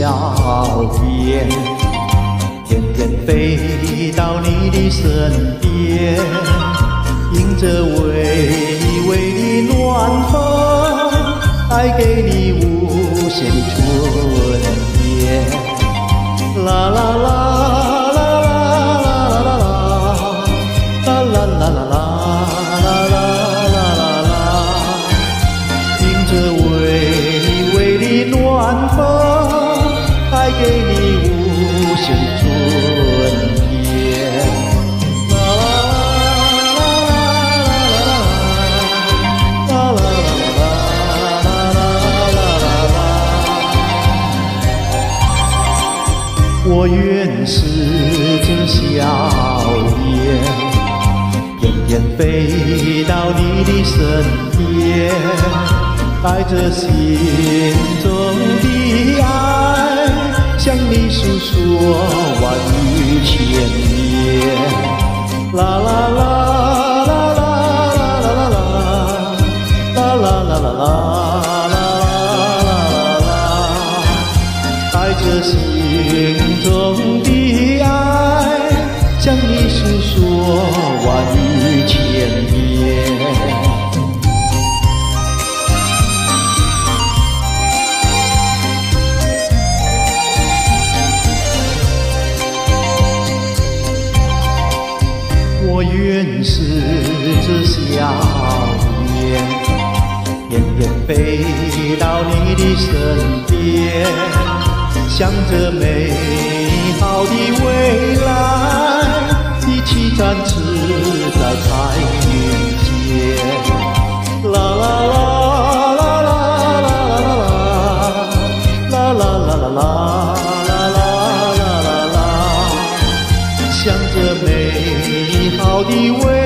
笑颜，天天飞到你的身边，迎着微微的暖风，带给你无限的春天。啦啦啦。 暖风带给你无限春天。啦啦啦啦我愿是这笑颜，天天飞到你的身边。 带着心中的爱，向你诉说万语千言。啦啦啦啦啦啦啦啦啦啦啦啦，带着心中的爱，向你诉说万语千言。 我愿是这笑颜，天天飞到你的身边，向着美好的未来，一起展翅在彩云间。啦啦啦啦啦啦啦啦啦啦啦。 向着美好的未